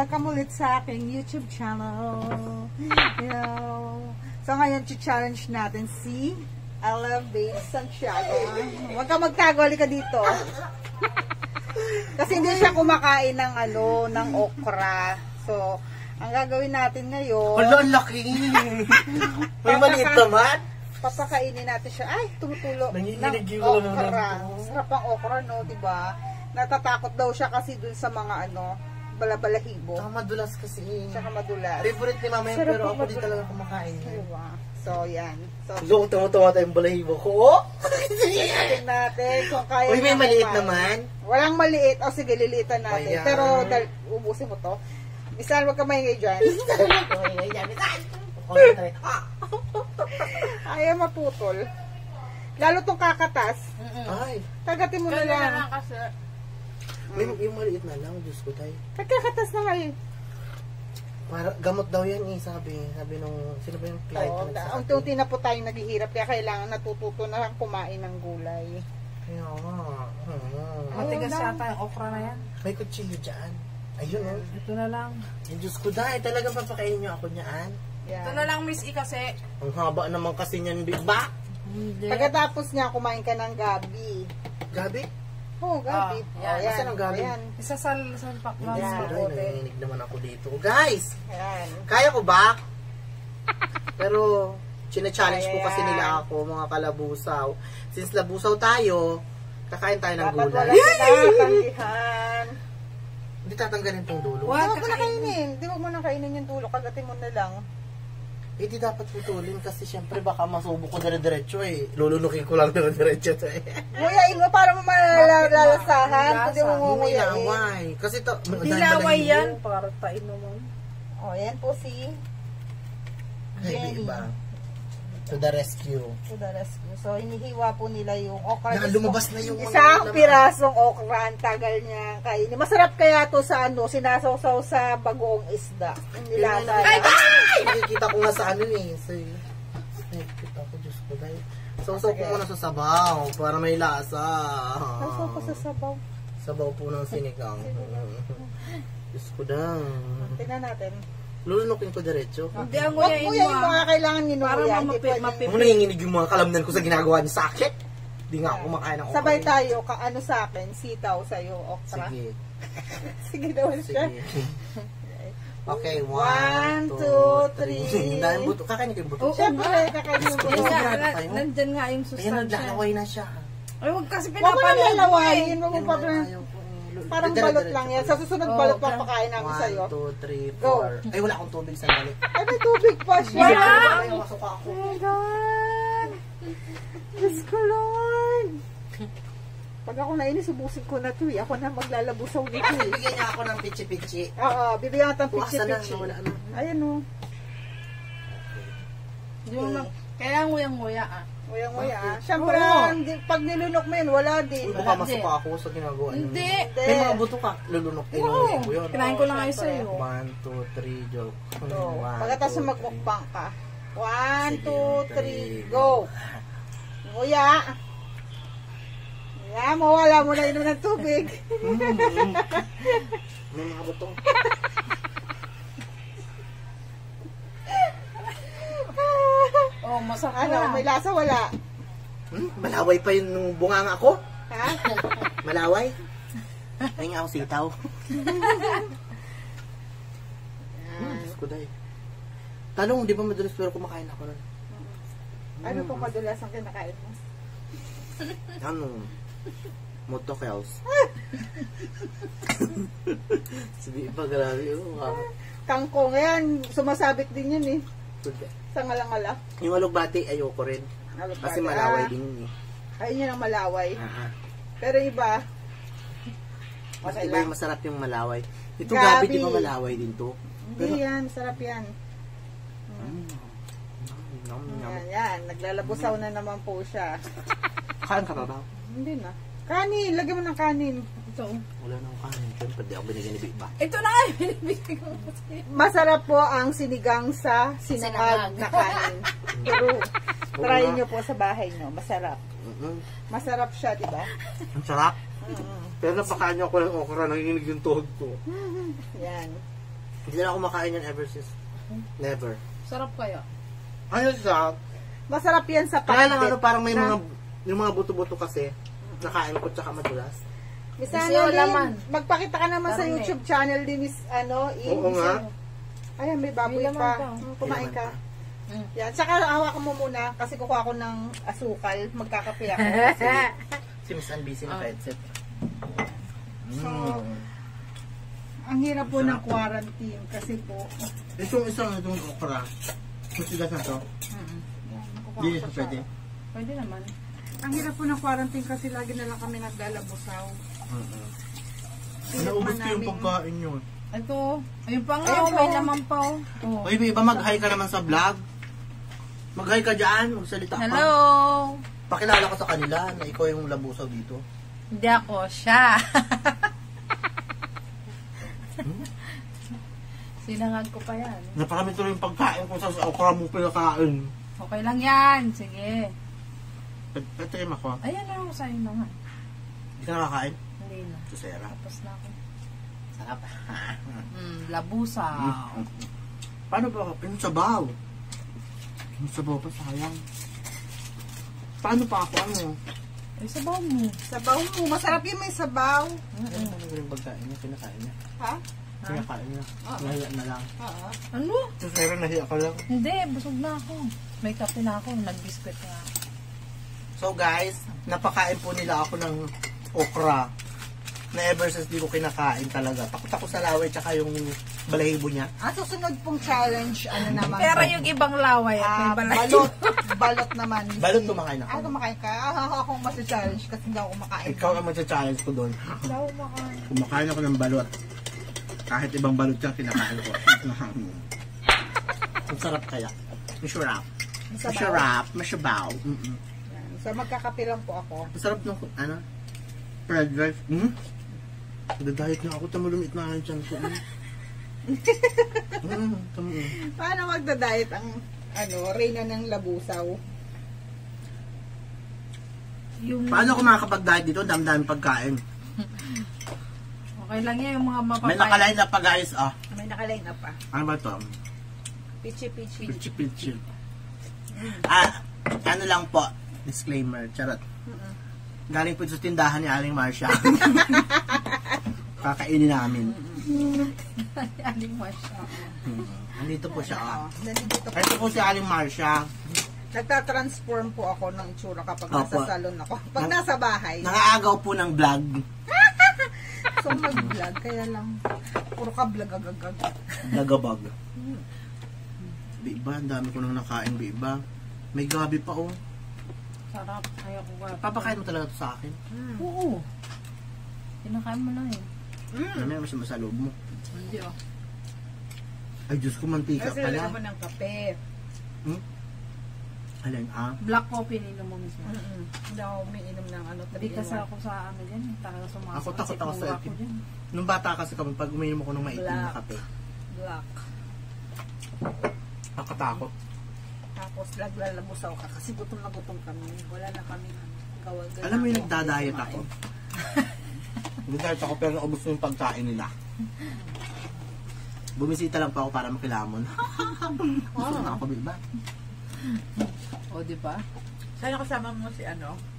Welcome ulit sa aking YouTube channel. So ngayon, challenge natin si Ella Babe Santiago. Huwag ka magtago, ka dito. Kasi hindi siya kumakain ng ng okra. So, ang gagawin natin ngayon... Hala, laki! May maliit naman. Papakainin natin siya. Ay, tumutulo ng okra. Sarap ang okra, no? Diba? Natatakot daw siya kasi dun sa mga balabalahibo. Saka madulas kasi. Saka madulas. Favorite ni mama yun, pero ako di talaga kumakain. Diba? So, yan. So, tumutuwa tayong balahibo ko. Oh! tingnan natin kung kaya. Uy, may maliit naman. Walang maliit. O, sige, liliitan natin. Ayan. Pero, ubusin mo to. Bisan, wag ka maingay dyan. Ayaw maputol. Lalo tong kakatas. Ay. Kagatin mo na lang. Yung maliit na lang, Diyos ko tayo. Kakatas na kayo. Para, gamot daw yan eh, sabi nung, sino ba yung client na nagsasabi? Unti-unti na po tayong naghihirap, kaya kailangan natututo na lang kumain ng gulay. Kaya nga. Matigas yata yung okra na yan. May kutsilyo dyan. Ayun oh. Ito na lang. Yung Diyos ko dahil, talagang papakainin nyo ako niyaan. Yan. Ito na lang, Miss E, kasi. Ang haba naman kasi niyan, ba? Hindi. Pagkatapos niya, kumain ka ng gabi. Gabi? Oo, gabi. Yan. Asan ang gabi? Ayan. Isa sa salpak lang. Diyos ko dahil, nanginginig naman ako dito. Guys! Ayan. Kaya ko ba? Pero, chine-challenge ko Kaya kasi yan. nila ako, mga kalabusaw. Since labusaw tayo, kakain tayo ng Dapat gulay. wala tinatanggihan. Hindi tatanggalin tong dulo. Huwag mo na kainin. Di wag mo na kainin yung dulo. Kagatin mo na lang. Eh, di dapat putulin kasi syempre baka masubo ko dire-diretso eh. Lulunukin ko lang dire-diretso to eh. Nguyain mo para mo malalasahan. Hindi mo Hindi nguyain. laway. Kasi to, Dilaway yan. Para tain naman. O, yan po si Jenny. Iba. To the rescue. to the rescue. So, hinihiwa po nila yung okra. Lumabas na yung mga Isang laman. pirasong okra. Ang tagal niya kainin. Masarap kaya to sa sinasawsaw sa bagoong isda. Nilasa. Nakikita ko nga sa eh. So, nakikita ko, Diyos ko dahil. Sausaw ko muna sa sabaw para may lasa. Nasawsaw ko sa sabaw. Sabaw po ng sinigang. Diyos ko dahil. Tingnan natin. Lulunukin ko diretso. Hindi ang Huwag nguyain nguyain mo. mo nga kailangan Para ninuya. Hindi pwede. mapipit. Ako nanginginig yung mga kalamnan ko sa ginagawa niyo sa akin. Di nga ako kumakain ng okra. Sabay tayo. Ano sa akin? Sitaw sa'yo. Okra. Sige. Sige daw siya. Sige. Okay, 1, 2, 3. Dahil buto. Kakain ko yung buto. Siyempre, kakainin mo. Yan nga, Sigurado kayo? nandyan nga yung Ayan, sustansya. naglalaway na siya. Ay, huwag kasi Huwag mo na pinapanood lalawayin. Huwag mo Yan, pa ayaw ko. parang balot lang yan. Sa susunod balot papakain namin sa'yo. 1, 2, 3, Go. 4. Ay, wala akong tubig sa balik. Ay, may tubig pa siya. Wala. Ay, masok ako. Oh my God. Diyos ko, Lord. Pag ako nainis, subusin ko na to eh. Ako na maglalabusaw nito eh. Bigyan niya ako ng pichi-pichi. Oo, bibigyan natin Buwasan na, pichi-pichi. wala na. Ayan o. Kailangan nguyang-nguya ah. Nguya-nguya ah. Siyempre, Oo. pag nilunok mo yun, wala din. Baka masok ako sa ginagawa niyo. Hindi. May mga buto ka. Lulunok. Inunin ko yun. Kinain ko lang kayo sa'yo. 1, 2, 3, joke. So, 1, pagkatapos 2, 3. magmukbang ka. 1, Sige, 2, 3, go! Nguya! Nguya, mawala mo na inom ng tubig. May mga buto. Oh, masarap Ano, may lasa wala? Malaway pa yung bunganga ko. Ha? Malaway. Ay nga ako sitaw. Diyos ko dahil. Tanong, di ba madalas pero kumakain ako nun? Ano pong madalas ang kinakain mo? Ano? Motocels. Sabi pa, grabe. Kangkong yan, sumasabit din yan eh. Sa ngala-ngala. Yung alugbati, ayoko rin. Kasi malaway din yun eh. Ayun yun ang malaway. Pero iba, Mas okay iba lang. yung masarap yung malaway. Ito Gabi. gabi, di ba malaway din to? Hindi yan, sarap yan. Nom, nom. Yan, yan. Naglalabusaw na naman po siya. Kain ka pa ba? Hindi na. Kanin, lagyan mo ng kanin. Ito. Wala nang kain. Siyempre, di ako binigyan ni Big Ba. Ito na nga, binibigay ko. Masarap po ang sinigang sa sinangag na kanin. Pero, try nyo po sa bahay nyo. Masarap. Masarap siya, di ba? Ang sarap. Pero napakain niyo ako ng okra, nanginginig yung tuhod ko. Yan. Hindi na ako makain yan ever since. Never. Sarap kaya. Ano siya? Masarap yan sa Kaya lang pakbet. parang may mga, yung mga buto-buto kasi, nakain ko tsaka madulas. Miss Gusto Annalyn, laman. magpakita ka naman sa Karne. YouTube channel din, Miss Oo nga. Ayan, may baboy May laman pa. pa. Kumain May ka. laman Yan. Tsaka hawakan mo muna kasi kukuha ko ng asukal. Magkakape ako. Si Miss Ann busy na headset. So, ang hirap po ng quarantine kasi po. Isang itong okra. Masigas na to. Yan, kukuha Hindi ko siya siya. pwede. Pwede naman. Ang hirap po ng quarantine kasi lagi na lang kami naglalabusaw. Naubos ko yung pagkain nyo. Ito. Ayun pa nga. Ayun Oh, may po. laman pa. Oh. Oy, iba mag-hi ka naman sa vlog. Mag-hi ka dyan. Magsalita ka. Hello. Pakilala ko sa kanila na ikaw yung labusaw dito. Hindi ako siya. Sinangag ko pa yan. Naparami tuloy yung pagkain ko sa okra mo pinakain. Okay lang yan. Sige. Pagkain ako. Ayan na ako sa'yo na nga. Hindi ka nakakain? Hindi na. Susera. Tapos na ako. Sarap. Labusa. Paano ba? Yung sabaw. Yung sabaw pa sayang. Paano pa ako? Ano? Ay, sabaw mo. Sabaw mo. Masarap yun may sabaw. Ano yung pagkain niya? Pinakain niya. Ha? Pinakain niya. Nahiya na lang. Oo. Ano? Susera, nahiya ka lang. Hindi, busog na ako. May kape na ako. Nag-biscuit na ako. So guys, napakain po nila ako ng okra na ever since di ko kinakain talaga. Takot ako sa laway tsaka yung balahibo niya. Ang susunod pong challenge, ano naman? Pero yung ibang laway at may balay. balot. Balot naman. Balot kumakain ako. Kumakain ka? Ako ang masi-challenge kasi hindi ako kumakain. Ikaw ang magsa-challenge ko doon. Hindi ako makain. Kumakain ako ng balot. Kahit ibang balot yung kinakain ko. Ang sarap kaya. Masarap. Masarap. Masabaw. Yan. So magkakape lang po ako. Masarap ng ano? Fried rice. Nagda-diet na ako. Tamulumit na ang tiyan ko. Paano magda-diet ang reyna ng labusaw? Yung... Paano ako makakapag-diet dito? Dami-dami pagkain. Okay lang yan yung mga mapapay. May nakaline na pa guys. May nakaline up pa. Ano ba ito? Pichi-pichi. Pichi-pichi. Ano lang po. Disclaimer. Charot. Galing po sa tindahan ni Aling Marcia. Kakainin namin. Aling Marcia. Nandito po siya. Nandito po. Ito po si Aling Marcia. Nagtatransform po ako ng itsura kapag Opo. nasa salon ako. Pag nasa bahay. Nakaagaw po ng vlog. So mag-vlog. Kaya lang. Puro ka vlog agagag. Nagabag. Biba, ang dami ko nang nakain, biba. May gabi pa oh. Sarap. Ayoko ka. Papakain mo talaga to sa akin. Oo. Pinakain mo na eh. Ano mo sa loob mo? Hindi oh. Ay, Diyos ko, mantika Kasi lalagyan pala. mo ng kape. Alin, Black coffee nilo mo mismo. Hindi ako umiinom ng Hindi kasi ako sa ano dyan. Talaga sumasok. Ako takot ako sa mura akin. ko dyan. Nung bata kasi kami, pag uminom ako ng maitim na Black. kape, Black. nakatakot. Tapos laglalabusaw ka kasi gutom na gutom kami. Wala na kami gawa. Alam mo yung nagda-diet ako? Nagda-diet ako pero naubos ko yung pagkain nila. Bumisita lang pa ako para makilamon. Gusto na ako, diba? O, di ba? Sana kasama mo si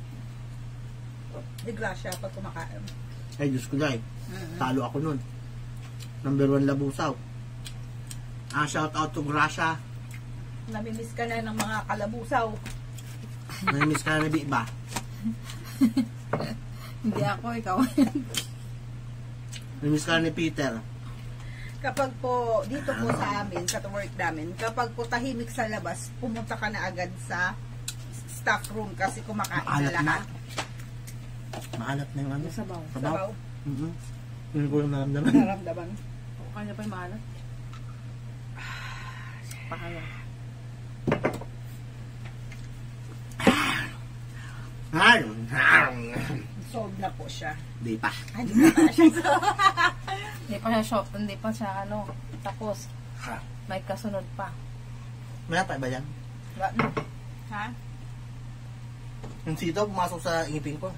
Di Gracia pag kumakain. Ay, Diyos ko dahil. Talo ako nun. Number 1 labusaw. Shout out to Gracia. Namimiss ka na ng mga kalabusaw. Namimiss ka na iba. Hindi ako, ikaw. Namimiss ka na ni Peter. Kapag po, dito po sa amin, sa work namin, kapag po tahimik sa labas, pumunta ka na agad sa staff room kasi kumakain Maalat na na. lahat. Maalat na yung ano. Sabaw. Sabaw. Hindi ko lang naramdaman. Naramdaman. O, kanya pa yung maalat. Pakaya. Solve na po siya. Di pa. Ay, di na pa siya. Hindi pa siya shop, hindi pa siya ano. Tapos, may kasunod pa. May pa ba yan? Ha? Yung sitaw, pumasok sa ngipin ko.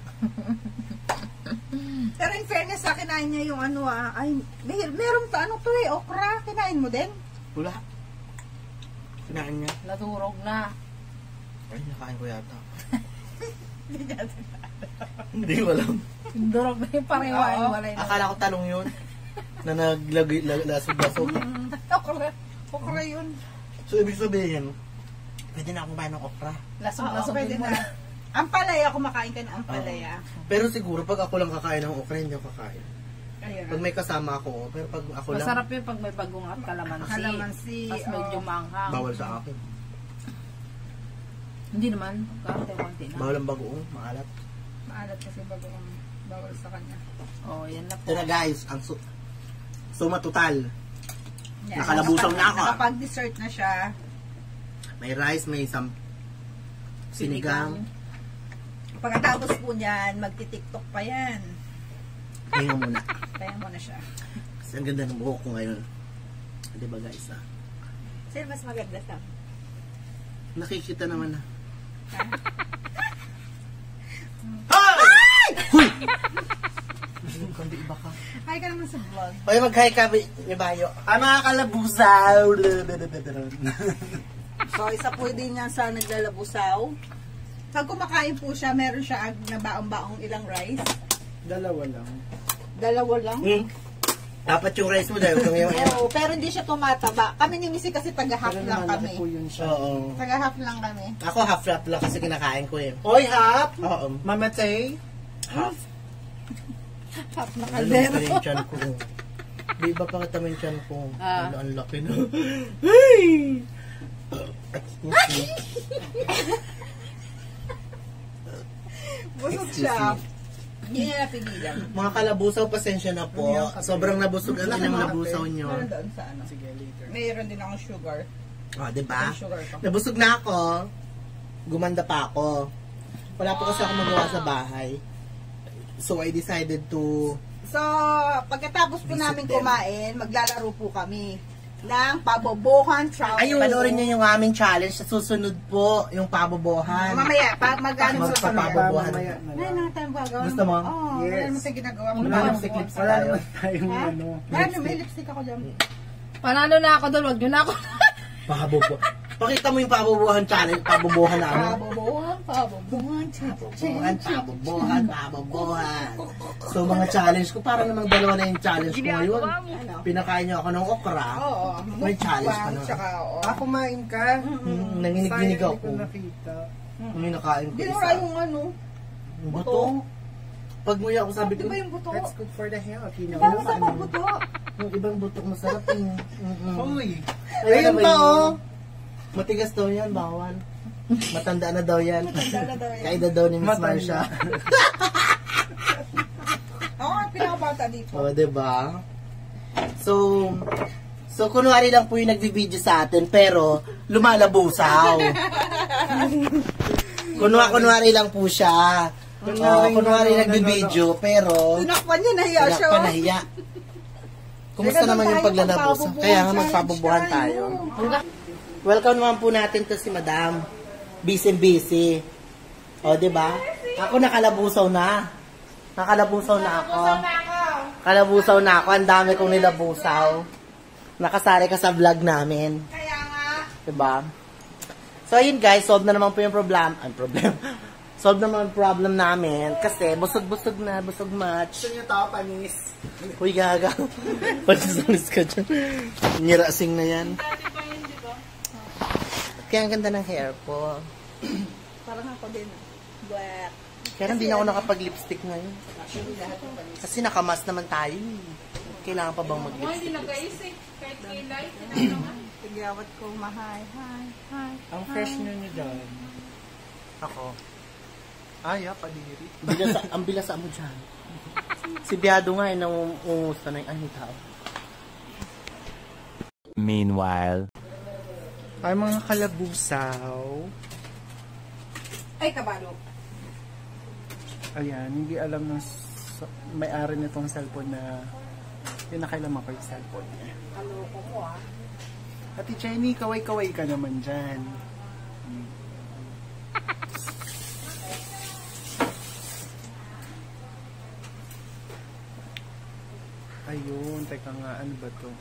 Pero in fairness sa kinain niya yung ano ay meron ta ano to okra, kinain mo din? Wala. Kinain niya. Nadurog na. Ay, nakain ko yata. Hindi ko alam. Durog na yung parewa. Akala ko talong yun. Na naglasog-lasog. Okra yun. So, ibig sabihin, pwede na akong kumain ng okra. Lasog-lasog pwede din mo na. na. Ampalaya, kumakain ka ng ampalaya. Pero siguro, pag ako lang kakain ng okra, hindi ako kakain. Ayun. Pag may kasama ako, pero pag ako lang, Masarap yun pag may bagong at kalamansi. Kalamansi, Tapos medyo manghang. bawal sa akin. Hindi naman. Konti na. Bawal ang bagoong, maalat. Maalat kasi bagoong bawal sa kanya. Oh, yan na po. Ito na guys, ang suma total. Yan. Nakalabusaw na ako. Nakapag-dessert na siya. May rice, may sinigang. Pagkatapos po niyan, magti-tiktok pa yan. Pahinga muna. Kaya mo na siya. Kasi ang ganda ng buhok ko ngayon. Di ba guys, ah? Sino mas maganda sa? Nakikita naman na. Hi! Huy! Kundi iba ka. Hi ka naman sa vlog. Oy, mag-hi ka, Ibayo. Mga kalabusaw! So, isa po din yan sa naglalabusaw. Pag kumakain po siya, meron siya na baong-baong ilang rice. Dalawa lang. Dalawa lang. Dapat yung rice mo dahil kung yung Oo, pero hindi siya tumataba. Kami ni Missy kasi taga-half Pero lang naman kami. po yun siya. Oo. Taga-half lang kami. Ako half wrap lang kasi kinakain ko eh. Oy, hap! Oo. Mama Tay? Half. Half na Ano kaldero. pa yung tiyan ko? Di ba pakita mo yung tiyan ko? Ah. Ano, ang laki na. Hey! Busog siya. Hindi niya napigilan. Mga kalabusaw, pasensya na po. Sobrang nabusog ang inyong nabusaw nyo. Meron doon sa ano. Sige, later. Mayroon din akong sugar. O, diba? May sugar pa. Nabusog na ako. Gumanda pa ako. Wala po kasi ako magawa sa bahay. So, I decided to... So, pagkatapos po Visit namin them. kumain, maglalaro po kami ng pabobohan challenge. Ayun, panoorin nyo yung aming challenge. Sa susunod po, yung pabobohan. Mamaya, pag mag-ano sa Magpapabobohan. Mamaya na Wala lang. naman tayong gagawin. Gusto mo? Oo, Yes. wala naman tayong ginagawa. Wala Wala naman naman si clips Wala tayo. naman tayong Ha? ano. Ano, may lipstick ako dyan. Panalo na ako doon. Wag nyo na ako. Pabobo. Pakita mo yung pabobohan challenge. Pabobohan namin. Pabobohan, pabobohan, Pabobohan, pabobohan. So, mga challenge ko, para namang dalawa na yung challenge ko ngayon. Ano? Pinakain nyo ako ng okra. Oo. May challenge ka na. Tsaka, oo. Ah, kumain ka? Nanginig-ginig Sayang, ako. hindi ko nakita. May nakain ko Binura isa. yung ano. Yung buto. Pag nguya ako sabi ko, Di ba yung buto? That's good for the health, you know. Parang sa buto. yung ibang buto masarap yung... Hoy! Ayun Ayun pa pa, oh! Matigas daw yan, bawal. Matanda na daw yan. Tanda na daw yan. Kaida daw ni Miss Matanda. Marsha. Ako nga pinakabata dito. O, diba? So, kunwari lang po yung nagbi-video sa atin, pero lumalabusaw. Kunwari lang po siya. Kunwari nagbi-video, pero Tinakpan niya, nahiya siya. tinakpan nahiya. Kumusta naman yung paglalabusaw? Kaya nga magpapabuhan tayo. Welcome naman po natin to si Madam. Busy. O, diba? Ako nakalabusaw na. Nakalabusaw na ako. Kalabusaw na ako. Ang dami kong nilabusaw. Nakasari ka sa vlog namin. Kaya nga. Diba? So, ayun guys. Solve na naman po yung problem. Solve naman yung problem namin. Kasi, busog-busog na. Busog much. Gusto niyo tao, panis. Uy, gaga. Panis ka dyan. Nirasing na yan. Kaya ang ganda ng hair ko. Parang ako din. Black. Kaya hindi na ako nakapag-lipstick ngayon. Kasi nakamas naman tayo. Kailangan pa bang mag-lipstick? Tigawat ko mahay. Hi. Ang fresh niyo dyan. Ako. Ay, padiri. Ang bilas mo dyan. Si Biado nga, nangungusta na yung tao. Meanwhile. Ay, mga kalabusaw. Ay, kabalo. Ayan, hindi alam ng may-ari nitong cellphone na pinakailaman ko yung cellphone niya. Kaloko mo ah. Ate Jenny, kaway-kaway ka naman dyan. Teka nga, ano ba to?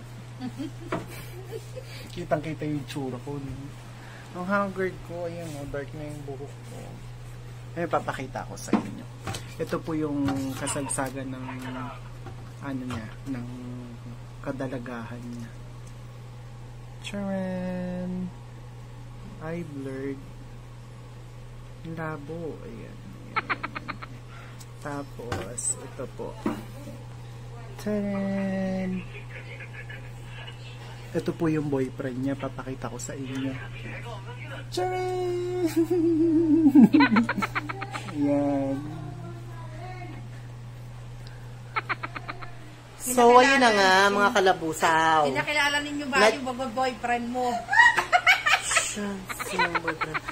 Kitang-kita yung tsura ko. Ang haggard ko, ayan o, dark na yung buhok ko. Ay, papakita ko sa inyo. Ito po yung kasagsagan ng ano niya, ng kadalagahan niya. Charan! Eye blurred. Labo. Ayan. Tapos, ito po. Charan! Ito po yung boyfriend niya. Papakita ko sa inyo. Charan! Ayan. So, ayun na nga, mga kalabusaw. Pinakilala ninyo ba yung boyfriend mo? Sinong boyfriend?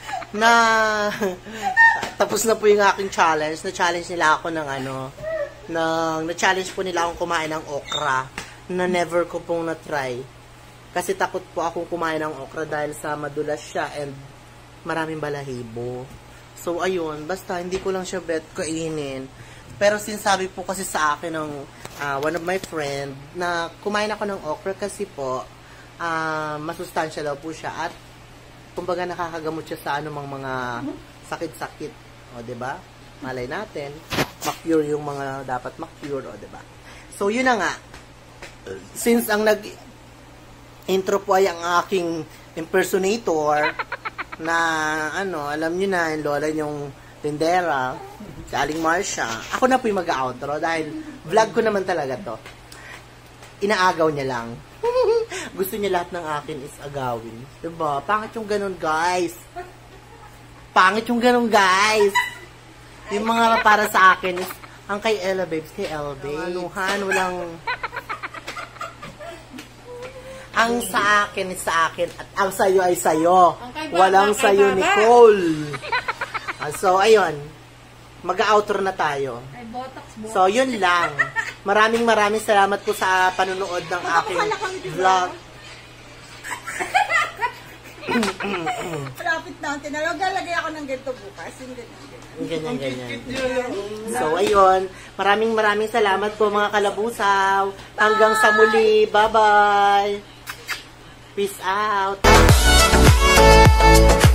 Tapos na po yung aking challenge. Na-challenge nila ako ng na-challenge po nila akong kumain ng okra na never ko pong na-try. Kasi takot po akong kumain ng okra dahil sa madulas siya and maraming balahibo. So, ayun. Basta, hindi ko lang siya bet kainin. Pero sinasabi po kasi sa akin ng one of my friend na kumain ako ng okra kasi po masustansya daw po siya at kumbaga nakakagamot siya sa anumang mga sakit-sakit. O, diba? Malay natin, ma-cure yung mga dapat ma-cure, o, diba? So, yun na nga. Since ang intro po ay ang aking impersonator na, alam nyo na, yung lola yung tindera, si Aling Marcia, ako na po yung mag-outro dahil vlog ko naman talaga to. Inaagaw niya lang. Gusto niya lahat ng akin is agawin. Diba? Pangit yung ganun, guys. Pangit yung ganun, guys. Yung mga para sa akin is, ang kay Ella Babes, kay Ella Babes. Walang... Ang sa akin is sa akin at ang sayo ay sayo. Walang sayo, Nicole. So, ayun. Mag-outro na tayo. So, yun lang. Maraming salamat po sa panonood ng aking vlog. Malapit natin. Lalagay ako ng ganito bukas. Ganyan. So, ayun. Maraming salamat po mga kalabusaw. Hanggang sa muli. Bye-bye. Peace out.